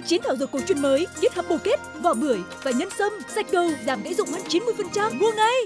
9 thảo dược cổ truyền mới kết hợp bồ kết, vỏ bưởi và nhân sâm, sạch cầu, giảm gãy rụng hơn 90%. Mua ngay!